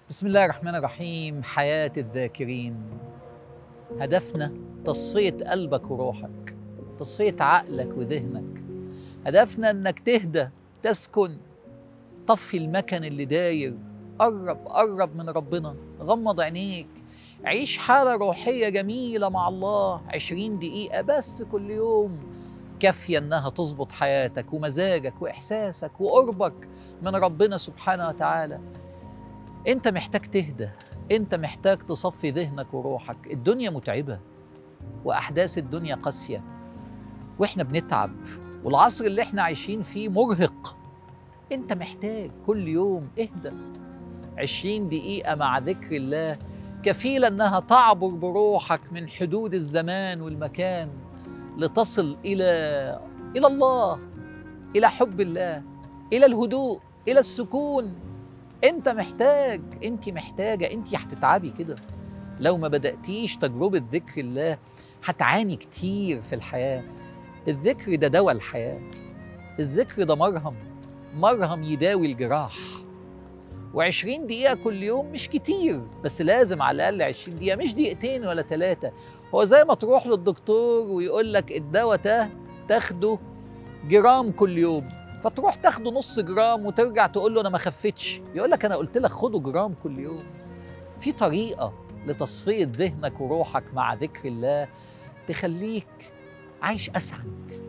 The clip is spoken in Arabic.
بسم الله الرحمن الرحيم. حياة الذاكرين، هدفنا تصفية قلبك وروحك، تصفية عقلك وذهنك. هدفنا انك تهدى، تسكن، طفي المكن اللي داير، قرب من ربنا، غمض عينيك، عيش حالة روحية جميلة مع الله. 20 دقيقة بس كل يوم كافية انها تظبط حياتك ومزاجك واحساسك وقربك من ربنا سبحانه وتعالى. انت محتاج تهدى، انت محتاج تصفي ذهنك وروحك. الدنيا متعبة واحداث الدنيا قاسية واحنا بنتعب، والعصر اللي احنا عايشين فيه مرهق. انت محتاج كل يوم اهدى. 20 دقيقة مع ذكر الله كفيلة انها تعبر بروحك من حدود الزمان والمكان لتصل الى الله، الى حب الله، الى الهدوء، الى السكون. انت محتاج، انت محتاجة، انت هتتعبي كده لو ما بدأتيش تجربة ذكر الله. هتعاني كتير في الحياة. الذكر ده دواء الحياة، الذكر ده مرهم يداوي الجراح. و20 دقيقة كل يوم مش كتير، بس لازم على الأقل 20 دقيقة، مش دقيقتين ولا 3. هو زي ما تروح للدكتور ويقول لك الدواء ده تاخده جرام كل يوم، فتروح تاخده نص جرام وترجع تقول له أنا ما خفتش، يقول لك أنا قلت لك خده جرام كل يوم. في طريقة لتصفية ذهنك وروحك مع ذكر الله تخليك عايش أسعد.